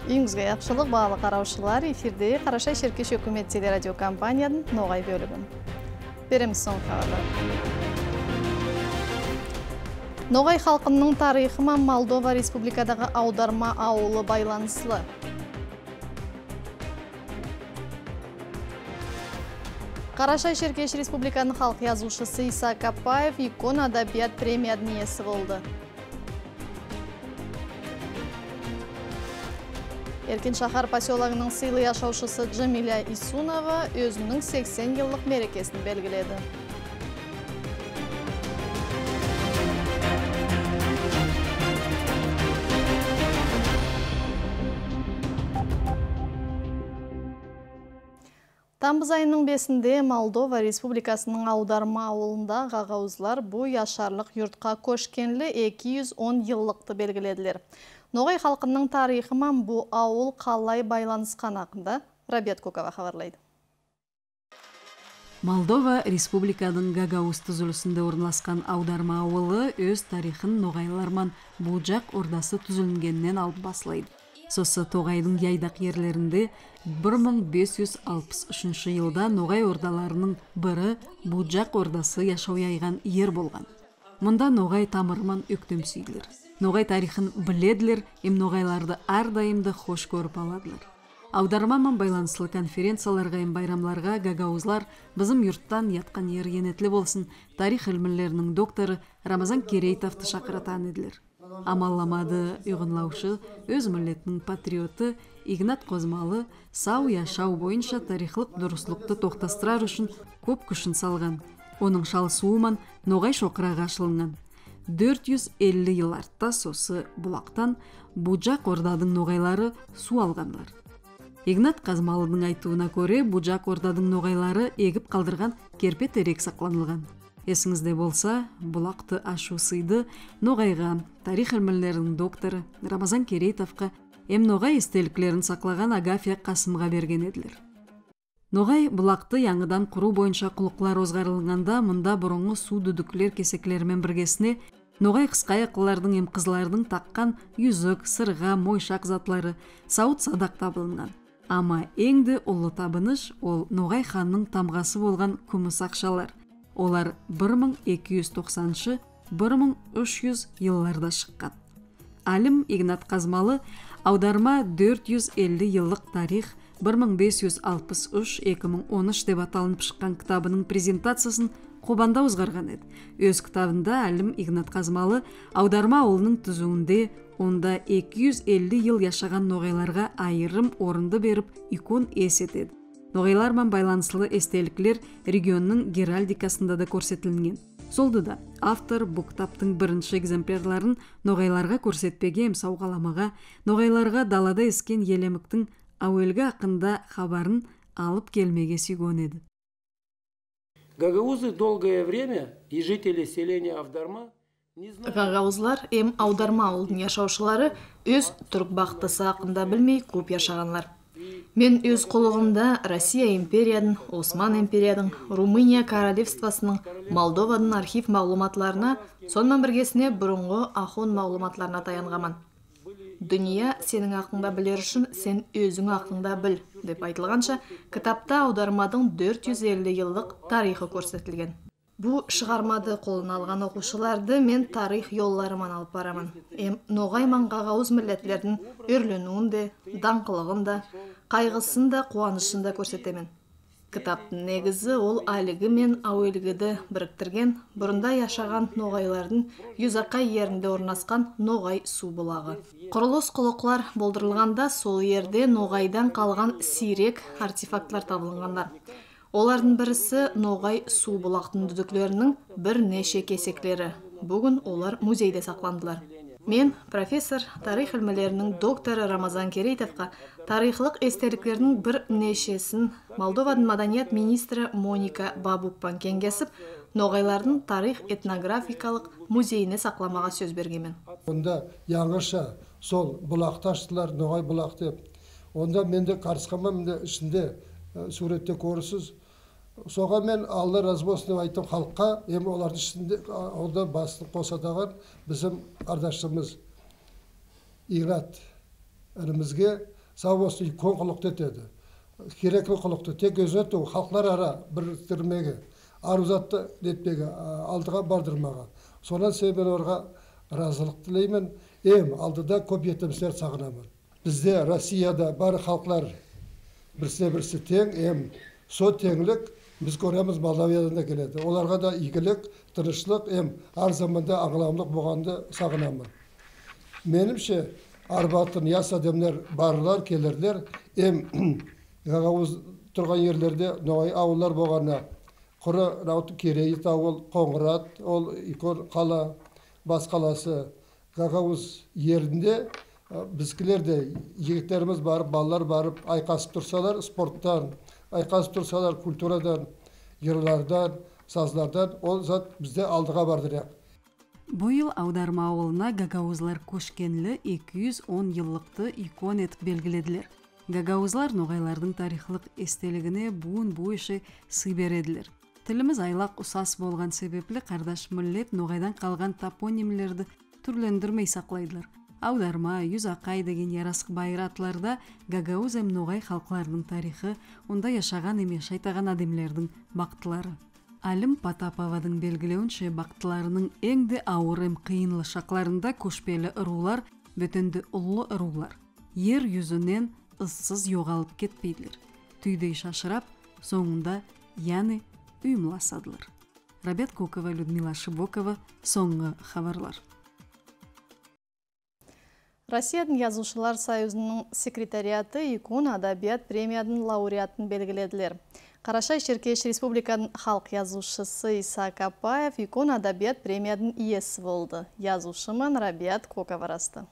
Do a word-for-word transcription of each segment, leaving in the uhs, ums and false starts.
Үйіңізге яқшылық бағалы қараушылар, эфирде Қарашай Шеркеш өкімет телерадио компанияның Ноғай бөлігін. Береміз соң қағады. Ноғай халқының тарихыма Молдова Республикадағы аударма ауылы байланыслы. Қарашай Шеркеш Республиканың халық язушысы Иса Капаев икон адабият премияның иесі болды. Еркин шахар поселогының сыйлы яшаушысы Джамиля Исунова өзінің сексен жылдық мерекесін белгіледі. Тамыз айының бесінде Молдова Республикасының аударма ауылында ғағаузлар бұ яшарлық юртқа көшкенлі эки жүз он жылдықты белгіледілер. Ноғай халқының тарихыман бұ ауыл қалай байланысқан ақында Рабиат Кокова хабарлайды. Молдова Республиканың Гагауз түзілісінде орналасқан аударма ауылы өз тарихын ноғайларман Буджак ордасы түзілінгеннен алып басылайды. Сосы Тоғайдың яйдақ ерлерінде бір мың бес жүз алпыс үшінші жылда ноғай ордаларының бірі Буджак ордасы яшау яйған ер болған. Мұнда ноғай тамырман өктем сүйділер. Ноғай тарихын біледілер, ем ноғайларды ардайымды хош көріп аладылар. Аудармаман байланыслы конференцияларға ем байрамларға гагаузлар бізім юрттан ятқан ер енетлі болсын тарих ілмілерінің докторы Рамазан Керейтовты шақыратан еділер. Амалламады үйғынлаушы өз мүллетінің патриоты Игнат Қозмалы сау яшау бойынша тарихлық дұрыслықты тоқтастырар үшін көп күшін салған. Оның шалысуыман ноғай шоқыраға ашылынған. төрт жүз элүү ел артта сосы бұлақтан Буджак ордадың ноғайлары су алғандар. Игнат Қазмалының айтуына көре Буджак ордадың ноғайлары егіп қалдырған керпе терек сақланылған. Есіңізде болса, бұлақты ашу сыйды ноғайға, тарих ілмілерінің докторы Рамазан Керейтовқа, ем ноғай естеліклерін сақлаған Агафия Қасымға берген еділер. Ноғай бұлақты яңыдан құру бойынша құлықлар озғарылғанда, мұнда бұрынғы су дүдіклер кесеклерімен біргесіне ноғай қысқай ақылардың ем қызлардың таққан юзік, сырға, мойшақ затлары, сауыт садақ табылынған. Ама еңді ұлы табыныш ол ноғай ханның тамғасы болған күміс ақшалар. Олар бір мың екі жүз тоқсаныншы - бір мың үш жүз елларда шыққан. Алим Игнат Қазмалы аударма төрт жүз элүү жылдық тарих бір мың бес жүз алпыс үш - екі мың он үш деп аталынып шыққан кітабының презентациясын Қобанда ұзғарған еді. Өз кітабында Алим Игнат Қазмалы аударма ауылының түзуінде онда екі жүз элүү ел яшаған ноғайларға айырым орынды беріп икон есетеді. Ноғайлармен байланыслы естеліклер регионның геральдикасында да көрсетілінген. Солды да автор бұл кітаптың бірінші экземплярларын ноғайларға көрсетпеге ем сауғаламаға, ноғайларға далада ескен елеміктің ауелгі ақында хабарын алып келмеге сүйген еді. Гагаузы долгое время и жители селения Авдарма Гагаузлар ем аударма ауылдың яшаушылары өз түрк бақтысы ақында білмей көп яшағанлар. Мен өз құлығымда Россия империяның, Осман империяның, Румыния королевствосының, Молдованың архив мағлуматларына, сонымен біргесіне бұрынғы ахон мағлуматларына таянғаман. Дүния сенің ақыңда білер үшін сен өзің ақыңда біл, деп айтылғанша, кітапта аудармадың төрт жүз элүү жылдық тарихы көрсетілген. Бұл шығармады қолына алған оқушыларды мен тарих yollarыман алып барамын. Ем ноғайман ғағауыз милләтлердің өрленуін де, даңқылығын да, қайғысын да, қуанышын да көрсетемен. Кітаптың негізі ол әлігі мен ауелгіді біріктірген, бұрында яшаған ноғайлардың Юзақай ерінде орнасқан ноғай су бұлағы. Құрылыс құлықлар болдырылғанда сол ерде ноғайдан қалған сирек артефактлар табылынғандар. Олардың бірісі ноғай су бұлақтың дүдіклерінің бір неше кесеклері. Бүгін олар музейде сақландылар. Мен профессор тарих ілмілерінің докторы Рамазан Керейтовқа тарихлық естеліктерінің бір нешесін Молдованың маданият министрі Моника Бабукпан кеңгесіп, ноғайлардың тарих этнографикалық музейіне сақламаға сөз бергемен. Онда яңырша сол бұлақты аштылар, ноғай бұлақты. Онда менде қарысқама менде ішінде суретте көрісіз. Соға мен Алла разы болсын деп айттым халыққа, ем олардың ішінде олда басын қосадаған біздің ардашымыз Игнат інімізге сауос икон қылықты етеді. Кереклі қылықты тек өзі халықлар ара біріктірмеге, арузатты нетпеге, алдыға бардырмаға. Сонан себебен орға разылық тілеймін. Ем алдыда көп етімсілер сағынамын. Бізде Россияда бар халықлар бірсіне бірсі тең, ем со теңлік біз көреміз Молдавиядан да келеді. Оларға да игілік, тынышлық, ем ар заманда аңыламлық болғанды сағынамын. Менімше арбатын яс адамдар барлар келерлер, ем ғағауыз тұрған ерлерде ноғай ауылдар болғана құры рауты Керейт ауыл, Қоңырат, ол икон қала, бас қаласы ғағауыз ерінде бізкілерде егіттеріміз барып, балалар барып, айқасып тұрсалар, спорттан, айқасып тұрсалар, культурадан, ерлардан, сазлардан, ол зат бізде алдыға бардыряқ. Бұл аударма ауылына гагаузлар көшкенлі екі жүз он йыллықты икон етіп белгіледілер. Гагаузлар ноғайлардың тарихлық естелігіне буын бойшы сый береділер. Тіліміз айлақ ұсас болған себеплі қардаш мүллет ноғайдан қалған топонимлерді түрлендірмей сақлайдылар. Аударма, Юзақай деген ярасық байыр атларда Гагауз әм ноғай халқларының тарихы, онда яшаған еме шайтаған адемлердің бақтылары. Алым Потаповадың белгілеуінше бақтыларының еңді ауыр әм қиынлы шақларында көшпелі ұрулар, бөтенді ұлы ұрулар. Ер yüzінен ыссыз жоғалып кетпейділер. Түйдей шашырап, соңында яны үйімласадылар. Рабят Кокова, Людмила Шибокова, соңғы хабарлар. Россияның Язушылар Союзының секретариаты икон адабият премияның лауреатын белгіледілер. Қарашай Шеркеш Республиканың халық язушысы Иса Капаев икон адабият премияның иесі болды. Язушымын Рабиат Кокова расты.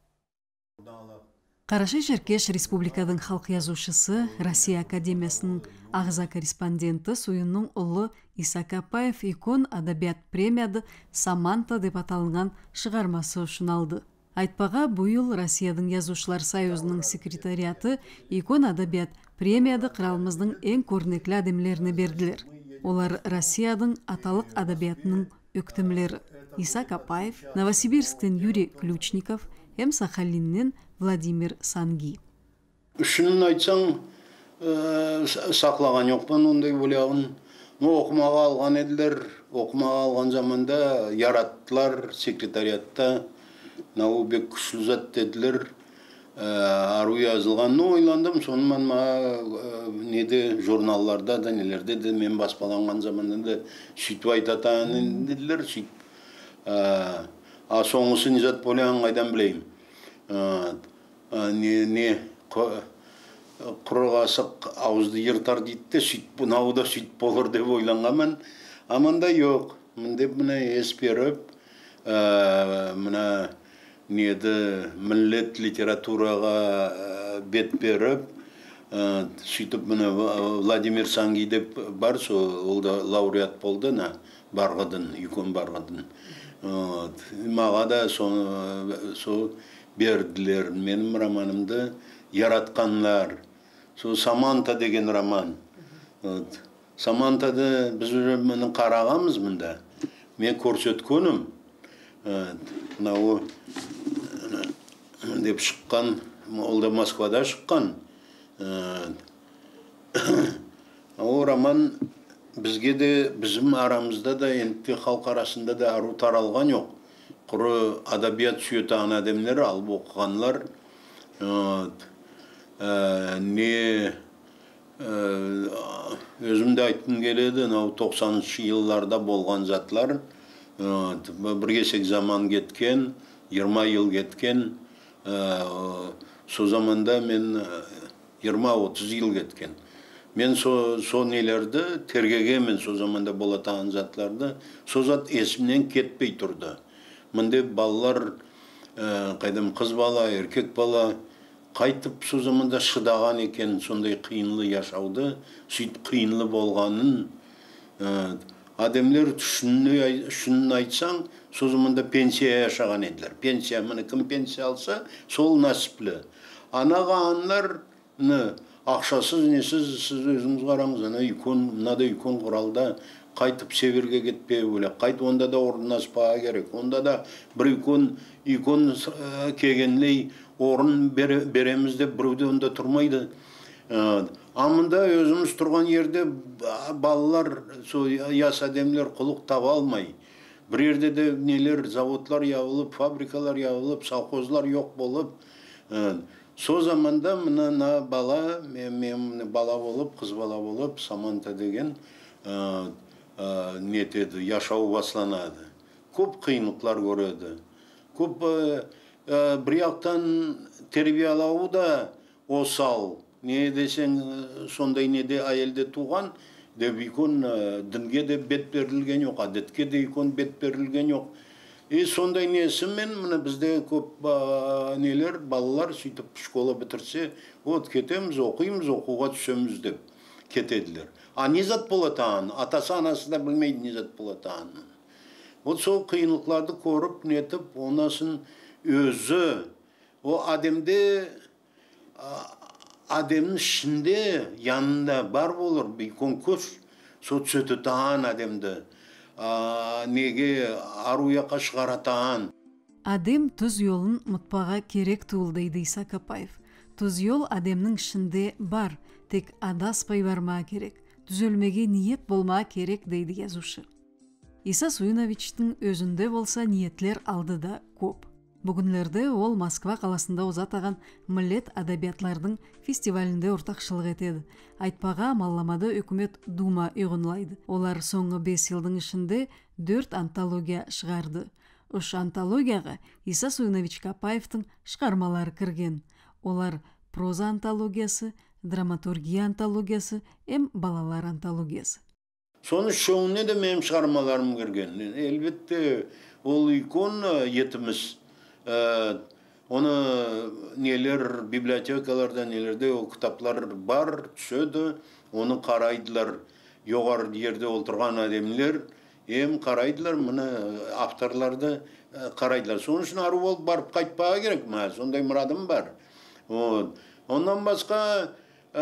Қарашай Шеркеш Республиканың халық язушысы Россия Академиясының ағза корреспонденті суынның ұлы Иса Капаев икон адабият премияды Саманта деп аталынған шығармасы үшін алды. Айтпаға бұйыл Россияның Язушылар Союзының секретариаты икон адабият премияды қыралымыздың ең көрнеклі адемлеріне берділер. Олар Россияның аталық адабиятының өктімлері. Иса Капаев, Новосибирсктен Юрий Ключников, М. Сахалиннен Владимир Санги. Шынын айтсаң, сақлаған жоқпын ондай бөлеғын. Оқымаға алған еділер, оқымаға алған заманда яраттылар секретариатта. Нау бек күшіл зат деділер, ару yazылған. Ну, ойландым, сонымен ма неде журналларда да, нелерде де мен баспаланған заманда да сөйтіп айтатан деділер, сөйтіп. А соңысы не зат болеған қайдан білейм. Не құрғасық ауызды ертар дейді, сөйтіп бұнау да сөйтіп болыр деп ойланғамен. Аманда жоқ, міндеп мұны ес беріп, мұна неді миллет литератураға бет беріп, сөйтіп мұны Владимир Санги деп бар, ол да лауреат болды, барғадын, икон барғадын. Маға да сол берділер. Менің романымды яратқанлар. Сол Саманта деген роман. Самантады біз мұны қарағамыз мұнда. Мен көрсеткенім. Нау деп шыққан, ол да Москвада шыққан. Ол роман бізге де, біздің арамызда да, енді халық арасында да ару таралған жоқ. Құры адабият сүйетаған адамдар алып оқығанлар. Не өзімде айтқым келеді, тоқсаныншы жылларда болған затлар. Бір кесек заман кеткен, жиырма жыл кеткен. Со заманда мен жиырма отыз жыл кеткен. Мен со нелерді тергеге мен со заманда болатаған затларды, со зат есімнен кетпей тұрды. Мінде балалар, қайдам қыз бала, еркек бала, қайтып со заманда шыдаған екен, сондай қиынлы яшауды, сөйтіп қиынлы болғанын. Адамлер шынын айтсаң, со заманда пенсия яшаған еділер. Пенсия, мұны кім пенсия алса, сол насіплі. Анаға анлар ақшасыз, несіз, сіз өзіңіз қараңыз, мынада икон құралда қайтып северге кетпей өлі. Қайт онда да орын аспаға керек. Онда да бір икон кегенлей орын береміз деп біреуден де тұрмайды. Амында өзіміз тұрған жерде балалар, яс адамдар құлық таба алмай. Бір жерде де нелер, заводлар явылып, фабрикалар явылып, совхозлар жоқ болып. Со заманда мына бала, мен бала болып, қыз бала болып, Саманта деген нетеді, яшау басланады. Көп қиынлықтар көреді. Көп бір яқтан тербиялауы да осал. Не десең, сондай неде әйелде туған, деп икон дінге де бет берілген жоқ, әдетке де икон бет берілген жоқ. И сондай несімен міне бізде көп нелер, балалар сөйтіп школа бітірсе, от кетеміз, оқимыз, оқуға түсеміз деп кетеділер. А не зат болатан, атасы анасы да білмейді не зат болатан. Вот сол қиынлықтарды көріп, нетіп, онасын өзі, о адамде, адамның ішінде, янында бар болыр, бір конкурс, сол түсеті таған адамды. Неге аруяқа шығаратаған. Адем тұз yolын мұтпаға керек туылдайды Иса Капаев. Тұз yol адемнің ішінде бар, тек адаспай барма керек, түзелмеге ниет болма керек дейді yazушы. Иса Суиновичтің өзінде болса ниетлер алды да көп. Бүгінлерде ол Москва қаласында озатаған Милет адабиятлардың фестивалінде ортақшылық етеді. Айтпаға амалламады үкімет Дума ұйғынлайды. Олар соңғы бес жылдың ішінде төрт антология шығарды. Үш антологияға Иса Суинович Капаевтың шығармалары кірген. Олар проза антологиясы, драматургия антологиясы, эм балалар антологиясы. Соның шоуына да менің шығармаларым кірген. Әлбетте ол икон етіміз. Оны нелер, библиотекаларда, нелерде ол кітаплар бар, түседі, оны қарайдылар. Жоғары жерде отырған адамлер, ем қарайдылар, мұны авторларды қарайдылар. Соның үшін ару болып барып қайтпаға керек ма? Сондай мұрадым бар. Ондан басқа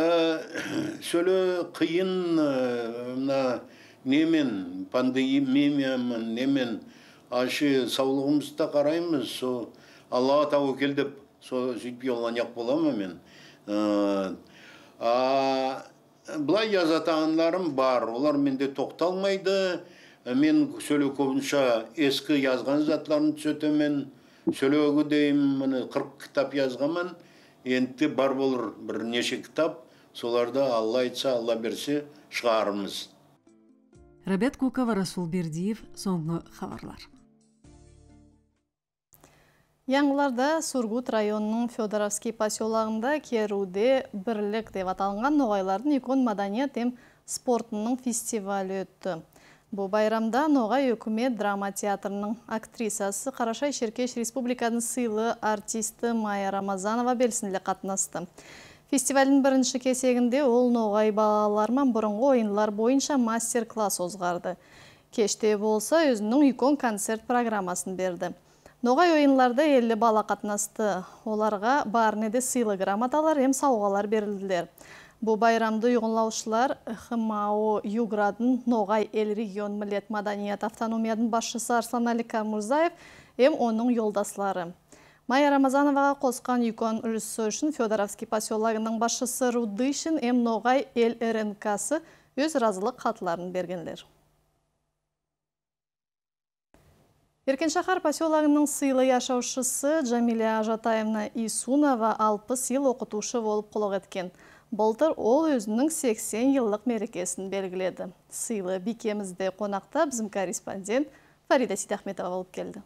сөйлі қиын немен, пандемиямен, немен, ашы саулығымызда қараймыз, Аллаға тәуекел деп, сөйтпей олан яқ боламын мен. Бұлай жазатағанларым бар, олар менде тоқталмайды. Мен сөйлі көбінше ескі жазған затларын түсетемен, сөйлігі деймін, қырық кітап жазғамын. Енді бар болыр бір неше кітап, соларды Алла айтса, Алла берсе шығарымыз. Рабят Кукова, Расул Бердиев, соңғы хабарлар. Яңғыларда Сургут районының Федоровский поселағында Керуде бірлік деп аталынған ноғайлардың икон маданият ем спортының фестивалі өтті. Бұл байрамда Ноғай өкімет драма театрының актрисасы Қарашай Шеркеш Республиканың сыйлы артисті Майя Рамазанова белсінді қатынасты. Фестивалдің бірінші кесегінде ол Ноғай балалармен бұрынғы ойынлар бойынша мастер-класс озғарды. Кеште болса өзінің икон концерт программасын берді. Ноғай ойынларда елі бала қатынасты. Оларға барнеде сыйлы грамоталар, ем сауғалар берілділер. Бұл байрамды ұйғынлаушылар ХМАО Юградың Ноғай ел регион Милет маданият автономиядың басшысы Арслан-Али Камурзаев, ем оның yoldaslары. Майя Рамазановаға қосқан икон үлісі үшін Федоровский поселагының басшысы Рудышин, ем Ноғай ел РНК-сы өз разылық қатыларын бергенлер. Еркеншахар поселагының сыйлы яшаушысы Джамиля Ажатаевна Исунова алпыс ел оқытушы болып құлық еткен. Былтыр ол өзінің сексен жылдық мерекесін белгіледі. Сыйлы бикемізде қонақта біздің корреспондент Фарида Сейдахметова болып келді.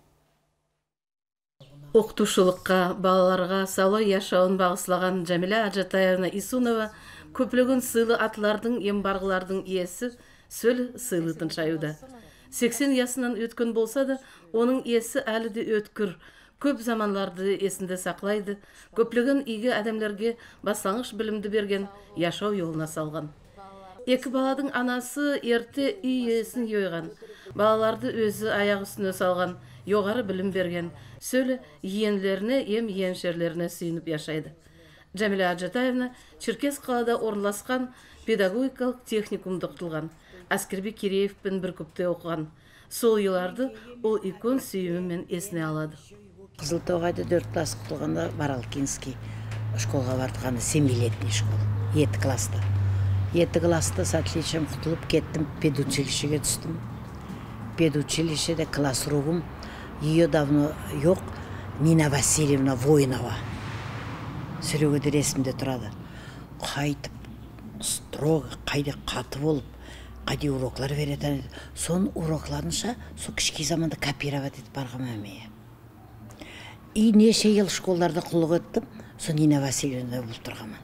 Оқытушылыққа, балаларға салы яшауын бағыслаған Джамиля Ажатаевна Исунова көплігін сыйлы атлардың, ембарғылардың иесі сөл сыйлытын шаюда. сексен ясынан өткен болса да, оның иесі әлі де өткір, көп заманларды есінде сақлайды, көплігін игі адамлерге баслаңғыш білімді берген яшау yolына салған. Екі баладың анасы ерте үй иесін йойған, балаларды өзі аяқ үстіне салған, жоғары білім берген, сөлі иенлеріне, ем иеншерлеріне сүйініп яшайды. Джамиля Ажатаевна Черкес қалада орналасқан педагогикалық техникумды құтылған. Әскербек Киреевпен бір көпте оқыған. Сол еларды ол икон сүйімімен есіне алады. Қызылтоғайда төрт класс құтылғанда Баралкинский школға бардық, семилетний школ, жеті класста. Жеті класста с отличием құтылып кеттім, педучилищеге түстім. Педучилищеде классрумым, ее давно жоқ, Нина Васильевна Воинова. Сөйлегеде ресімде тұрады. Қайтып, строго, қайда қаты болып, қайда уроклар береді. Сон урокларынша, со кішкей заманда копировать етіп барғым әмейе. И неше ел школларда құлық өттім, сон Нина Васильевна болып тұрғамын.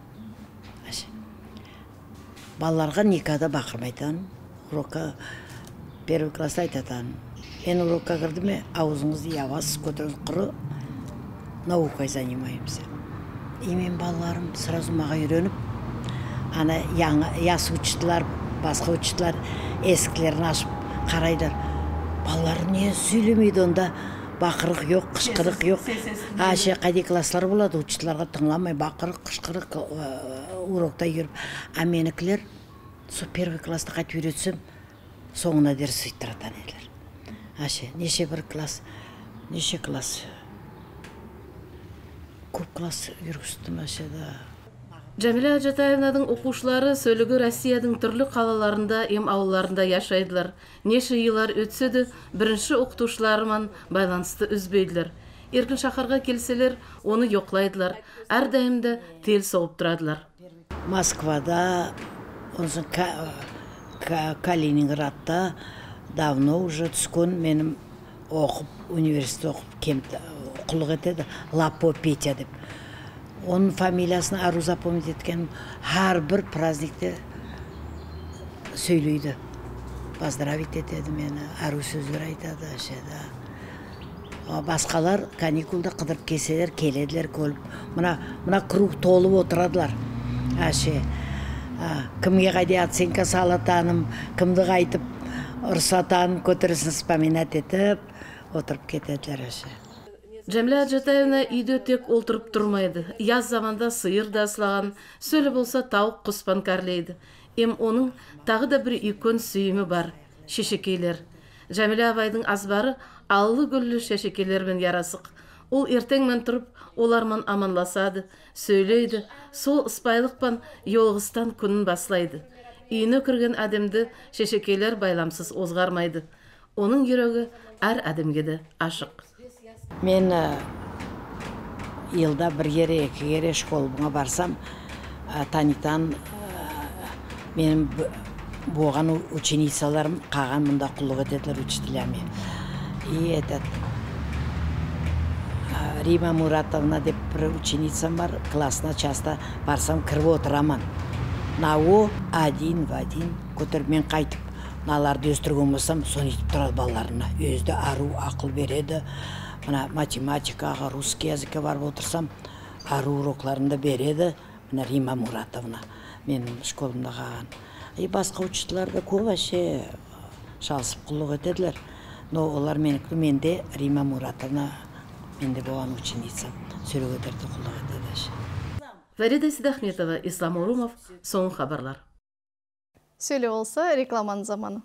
Балаларға никада бақырмайтын, урокка первый класс айтатан. Мен урокка кірдім, аузыңызды ябасыз, көтеріңіз құры, наукой занимаемся. И мен балаларым сразу маға үйреніп, ана ясы учителар, басқа учителар ескілерін ашып қарайдар. Балалар не сөйлемейді, онда бақырық жоқ, қышқырық жоқ. Аше қайда класслар болады, учителарға тыңламай бақырық, қышқырық урокта жүріп. А менікілер со первый класста қайт үйретсем, соңына дер сөйттіратан еділер. Аше, неше бір класс, неше класс, көп класс жүргістім аше да. Жәмилә Ажатаевнаның оқушылары сөйлігі Россияның түрлі қалаларында, ем ауылларында яшайдылар. Неше елар өтседі, бірінші оқытушыларымен байланысты үзбейділер. Еркін шақарға келселер, оны йоқлайдылар. Әрдайымда тел соғып тұрадылар. Москвада, онсын Калининградта давно уже түскен менің оқып, университет оқып кемді құлық етеді, Лапо Петя деп. Оның фамилиясын ару запомнить еткен, har бір праздникте сөйлейді. Поздравить етеді мені, ару сөздер айтады. Басқалар каникулда қыдырып келселер, келеділер көліп. Мұна круг толып отырадылар. Кімге қайда оценка салатаным, кімді қайтып ұрсатаным, көтерісін вспоминать етіп, отырып кетеділер. Жәмилә Ажатаевна үйде тек олтырып тұрмайды. Яз заманда сиыр да асылаған, сөлі болса тауық құспан кәрлейді. Ем оның тағы да бір үйкөн сүйімі бар, шешекейлер. Жәмилә абайдың азбары аллы гүллі шешекейлермен ярасық. Ол ертеңмен тұрып, олармен аманласады, сөйлейді, сол ыспайлықпан йолғыстан күнін баслайды. Үйіне кірген әдемді шешекейлер байламсыз озғармайды. Оның жүрегі әр әдемге де ашық. Мен елда бір ере, екі ере школыма барсам, танитан менің болған ученицаларым қаған мұнда құлық етеділер учителями. И этот Рима Муратовна деп бір ученицам бар, классына часто барсам кіріп отыраман. Нау один в один көтеріп мен қайтып, наларды өстірген болсам, соны етіп тұрады балаларына. Өзді ару ақыл береді. Математикаға, русский языкке барып отырсам, ару урокларында береді. Рима Муратовна, менің школымда қаған. И басқа учителерді көп әше шалысып құлық етеділер. Но олар менде Рима Муратовна, менде болған ученицам, сөйлегедерді құлық етеді. Фарида Сидахметова, Ислам Орумов, соңғы хабарлар. Сөйле болса, рекламаның заманы.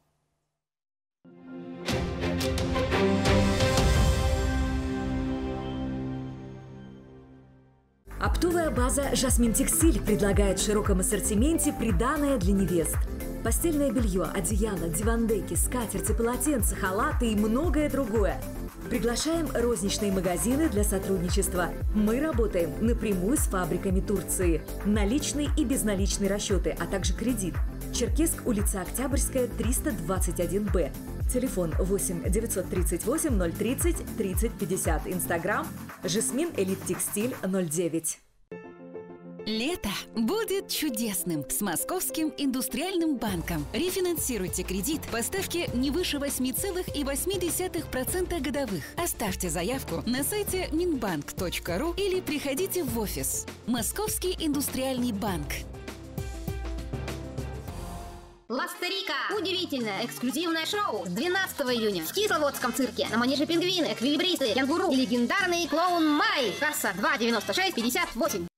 Оптовая база «Жасмин Текстиль» предлагает в широком ассортименте приданое для невест. Постельное белье, одеяло, дивандеки, скатерти, полотенца, халаты и многое другое. Приглашаем розничные магазины для сотрудничества. Мы работаем напрямую с фабриками Турции. Наличные и безналичные расчеты, а также кредит. Черкесск, улица Октябрьская, триста двадцать один Б. Телефон восемь девятьсот тридцать восемь ноль тридцать тридцать пятьдесят. Инстаграм Жасмин Элит Текстиль ноль девять. Лето будет чудесным с Московским индустриальным банком. Рефинансируйте кредит по ставке не выше восемь целых восемь десятых процента годовых. Оставьте заявку на сайте минбанк точка ру или приходите в офис. Московский индустриальный банк. Ластерика! Удивительное эксклюзивное шоу с двенадцатого июня в Кисловодском цирке. На манеже пингвины, эквилибристы, кенгуру и легендарный клоун Май. Касса два девяносто шесть пятьдесят восемь.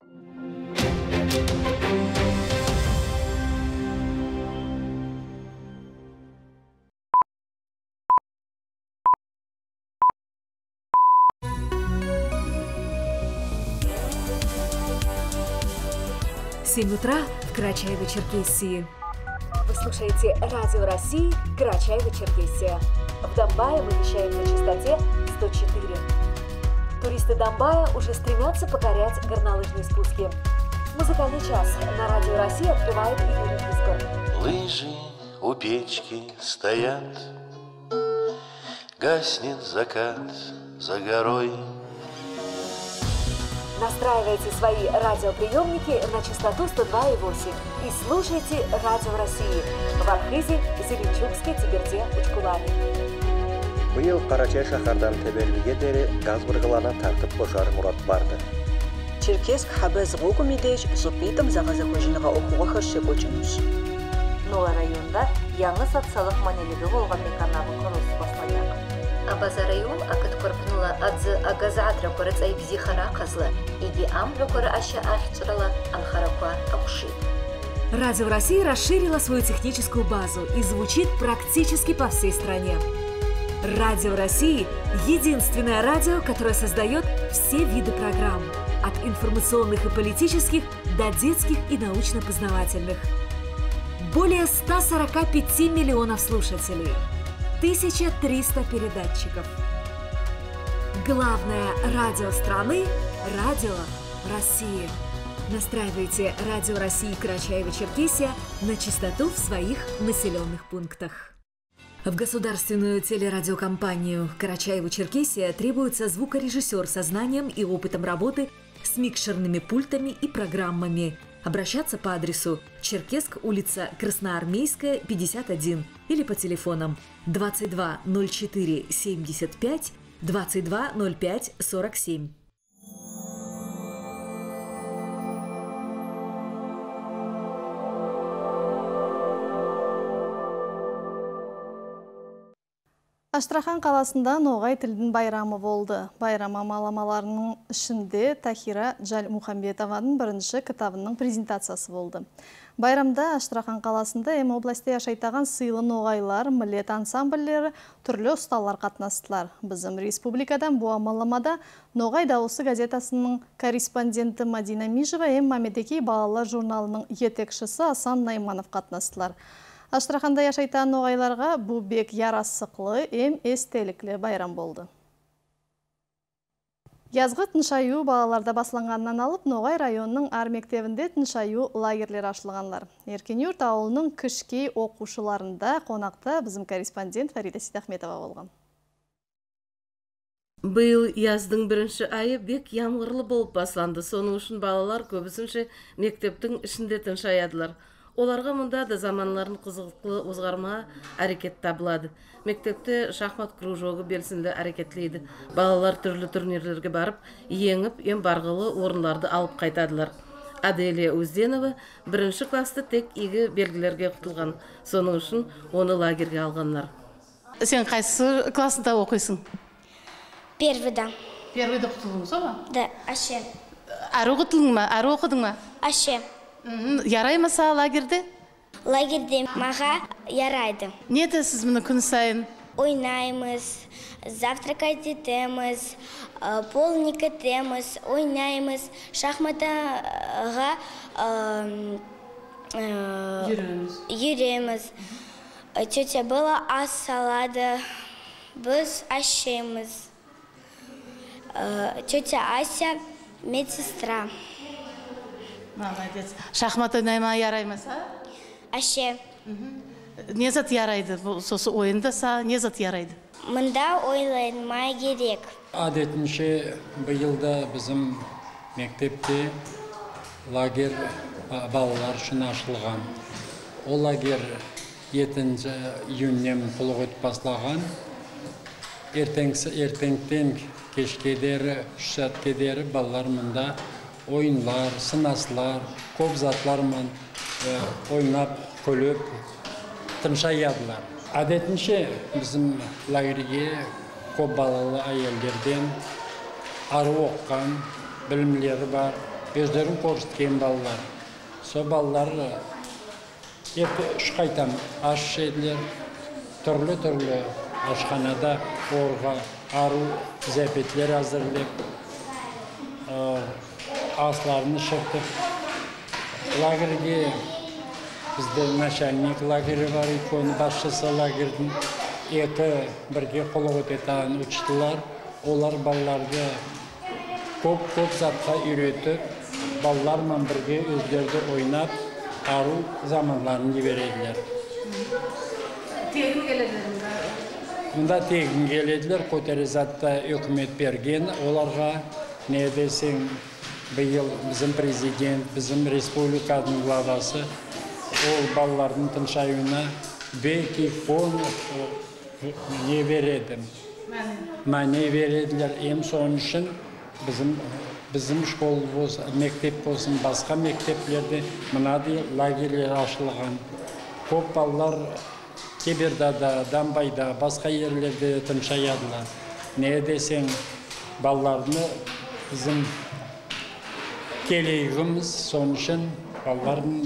семь утра в Карачаево-Черкесии. Вы слушаете Радио России Карачаево-Черкесия. В Донбайе мы вещаем на частоте сто четыре. Туристы Донбайя уже стремятся покорять горнолыжные спуски. Музыкальный час на Радио России открывает Юрий Пискор. Лыжи у печки стоят, гаснет закат за горой. Настраивайте свои радиоприемники на частоту сто два и восемь и слушайте Радио России в Архизе, Зеленчукске, Тиберде, Учкулане. Быйыл Карачай шаһардан Тебелбиге дере газ быргылана тартып кошар мурат барды. Черкесск хабез гуку мидеш супитым загаза көжүнүгө окууга хыршы көчүнүш. Нола районда яңы социалдык манелиги болгон меканабы курулуш башланат. Абаза район акыт корпунула адзы агазадра корец айбизи хара казлы. Иги амлю кора аша ахчрала анхараква акушит. Радио России расширила свою техническую базу и звучит практически по всей стране. Радио России – единственное радио, которое создает все виды программ, от информационных и политических до детских и научно-познавательных. Более ста сорока пяти миллионов слушателей, тысяча триста передатчиков. Главное радио страны – Радио России. Настраивайте Радио России Карачаево-Черкесия на частоту в своих населенных пунктах. В государственную телерадиокомпанию Карачаево-Черкесия требуется звукорежиссер со знанием и опытом работы с микшерными пультами и программами. Обращаться по адресу Черкесск, улица Красноармейская, пятьдесят один или по телефонам двадцать два ноль четыре семьдесят пять, двадцать два ноль пять сорок семь. Астрахан қаласында ноғай тілдің байрамы болды. Байрам амаламаларының ішінде Тахира Джал Мухамбетованың бірінші кітабының презентациясы болды. Байрамда Астрахан қаласында эм областы яшайтаған сыйлы ноғайлар, милет ансамбльлері, түрлі ұсталар қатынастылар. Біздің республикадан бұл амаламада Ноғай дауысы газетасының корреспонденті Мадина Мижева эм Мамедеки балалар журналының етекшісі Асан Найманов қатынастылар. Астраханда яшайтан ноғайларға бұл бек ярасықлы, эм естеліклі байрам болды. Язғы тыншаю балаларда басланғаннан алып, Ноғай районының ар мектебінде тыншаю лагерлер ашылғанлар. Еркенюрт ауылының кішкей оқушыларында қонақта біздің корреспондент Фарида Сейдахметова болған. Бұл яздың бірінші айы бек ямғырлы болып басланды. Соның үшін балалар көбісінше мектептің ішінде тыншаядылар. Оларға мұнда да заманларын қызықлы озғарма әрекет табылады. Мектепте шахмат кружогы белсінді әрекетлейді. Балалар түрлі турнирлерге барып, еңіп, ем барғылы орынларды алып қайтадылар. Аделия Узденова бірінші класты тек игі белгілерге құтылған. Соның үшін оны лагерге алғанлар. Сен қайсы классында оқисың? Первыйда. Первыйда құтылдың, со ма? Да, аще. Әрі құтылдың ма? Әрі оқыдың ма? Аще. Ярай ма саған лагерде? Лагерде маға ярайды. Не етесіз мұны күн сайын? Ойнаймыз, завтракать етеміз, полник етеміз, ойнаймыз, шахматаға жүреміз. Тетя была ас салады, біз ашеміз. Тетя Ася медсестра. Молодец. Шахмат ойнайма яраймаса? Аще. Не зат ярайды? Сосы ойында са, не зат ярайды? Мында ойланмай керек. Адетінше бұйылда біздің мектепте лагер балалар үшін ашылған. Ол лагер жетінші июньнен толық өтіп басталған. Ертеңтен кешкедері, үш сәткедері балалар мұнда ойынлар, сынаслар, көп затлармен ойнап, көліп, тыншаядылар. Әдетінше біздің лагерге көп балалы әйелдерден ары оққан, білімлері бар, өздерін көрсеткен балалар. Со балалар ерте үш қайтам аш шеділер, түрлі-түрлі ашханада орға ару зәпетлер әзірлеп, асларını шыртып, лагерге бізде начальник лагері бар екен, басшысы лагердің екі бірге қолы өтетін учтылар. Олар балаларды көп-көп затқа үйретіп, балалармен бірге өздерді ойнап, ару заманларын жіберелдер. Тегін келеділер? Мұнда тегін келеділер, көтері затта өкімет берген. Оларға не десең, биыл біздің президент, біздің республиканың главасы, ол балалардың тыншаюына беки фон не береді. Мәне береділер. Ем соның үшін біздің школ болсын, мектеп болсын, басқа мектеплерде мынадей лагерлер ашылған. Көп балалар Кебердада, Дамбайда, басқа ерлерде тыншаядылар. Не десең, балаларны біздің келейгіміз, соның үшін балалардың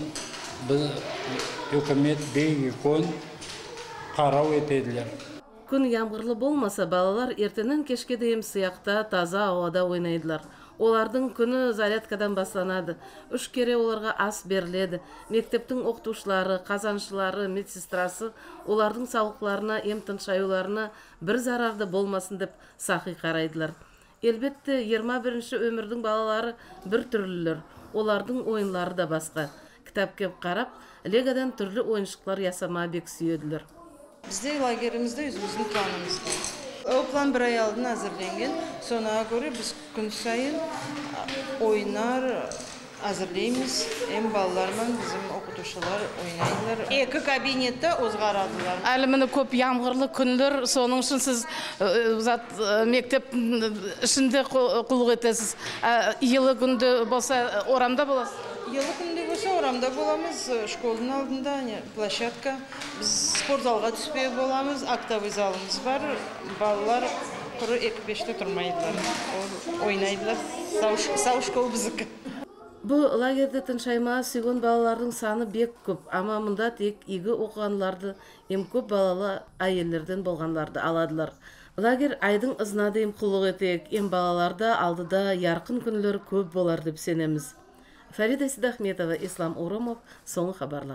өкімет бейгі көн қарау етеділер. Күн ямғырлы болмаса, балалар ертенен кешке дейін сияқта таза ауада ойнайдылар. Олардың күні зарядкадан басланады. Үш кере оларға ас беріледі. Мектептің оқытушылары, қазаншылары, медсестрасы олардың сауықларына, ем тыншаюларына бір зарарды болмасын деп сақи қарайдылар. Елбетте жиырма бірінші өмірдің балалары бір түрлілер. Олардың ойынлары да басқа. Кітап кеп қарап, легадан түрлі ойыншықтар ясама бек сүйеділер. Бізде лагерімізде өзіміздің планымыз бар. Ол план бір ай алдын әзірленген. Сонаға көре біз күн сайын ойындар әзірлейміз. Ем балалармен біздің оқытушылар ойнайдылар. Екі кабинетті өзғарадылар. Әлі мені көп ямғырлы күндер, соның үшін сіз мектеп ішінде құлық етесіз. Елі күнді болса орамда боласыз? Елі күнде болса орамда боламыз, школдың алдында площадка. Біз спортзалға түспей боламыз, актовый залымыз бар. Балалар құры екі-беште тұрмайдылар, ойнайдылар. Сау школ біздікі. Бұл лагерде тыншайма сүйген балалардың саны бек көп, ама мұнда тек игі оқығанларды, ем көп балалы әйелдерден болғанларды аладылар. Лагер айдың ызына дейін құлық етек, ем балаларда алдыда ярқын күнлер көп болар деп сенеміз. Фарида Сидахметова, Ислам Уромов, соңғы хабарлар.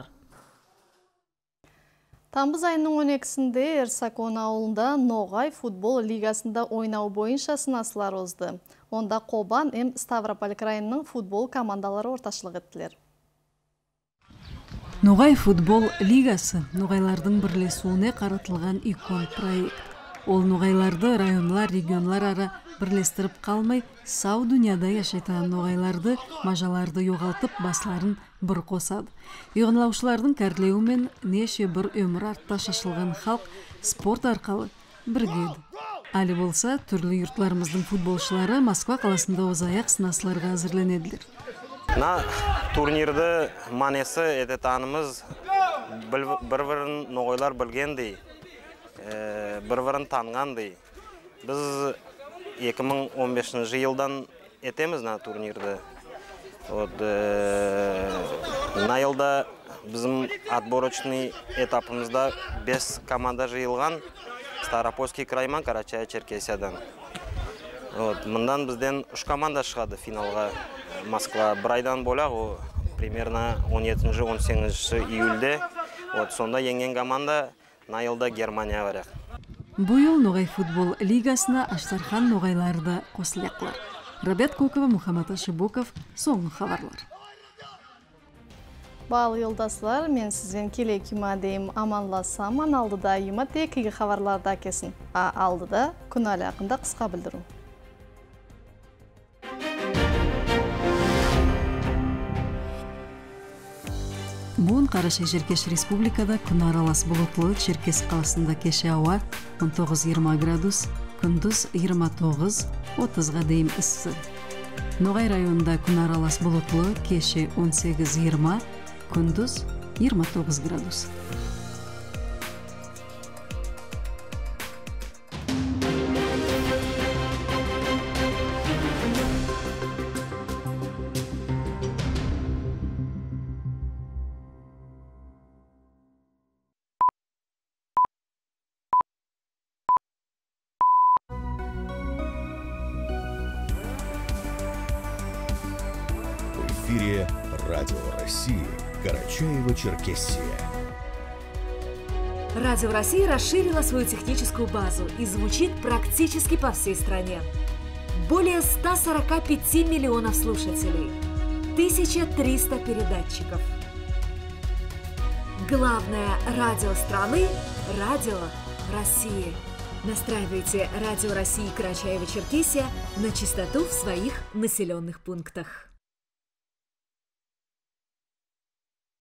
Тамыз айының он екісінде Ерсакон ауылында Ноғай футбол лигасында ойнау бойынша сынасылар озды. Онда Қобан эм Ставрополь крайының футбол командалары орташылық еттілер. Ноғай футбол лигасы Ноғайлардың бірлесуіне қаратылған икон проект. Ол ноғайларды районлар, регионлар ара бірлестіріп қалмай, сау дүнияда яшайтан ноғайларды, мажаларды жоғалтып басларын бір қосады. Үйғынлаушылардың кәрлеуімен неше бір өмір артта шашылған халық спорт арқалы біргеді. Әлі болса, түрлі юртларымыздың футболшылары Москва қаласында озаяқ сынасыларға әзірленеділер. На турнирді манесі ететанымыз бір-бірін ноғайлар білгендей, бір-бірін танғандай. Біз екі мың он бесінші жылдан етеміз на турнирді. На жылда біздің отборочный этапымызда бес команда жиылған Старопольский крайман Карачая-Черкесиядан. Мұндан бізден үш команда шығады финалға. Москва бір айдан болақ, примерно он жетінші он сегізінші июльде. Сонда енген команда на жылда Германия барақ. Бұйыл Ноғай футбол лигасына Аштархан ноғайларды қосылеқлар. Рабят Кокова, Мухаммад Ашибоков, соңғы хабарлар. Бағалы елдаслар, мен сізден келе күйма дейім аманласам, алдыда үйіма тек егі хабарларда кесін. А алдыда күн әлі ақында қысқа білдіру. Буын Қарашай Черкеш республикада күн аралас бұлытлы, Черкес қаласында кеше ауа он тоғыз жиырма градус, күндіз жиырма тоғыз отызға дейін ісі. Ноғай районында күн аралас бұлытлы, кеше он сегіз жиырма, күндіз жиырма тоғыз градус. В эфире Радио России, Карачаево-Черкесия. Радио России расширило свою техническую базу и звучит практически по всей стране. Более ста сорока пяти миллионов слушателей, тысяча триста передатчиков. Главное радио страны – Радио России. Настраивайте Радио России Карачаево-Черкесия на частоту в своих населенных пунктах.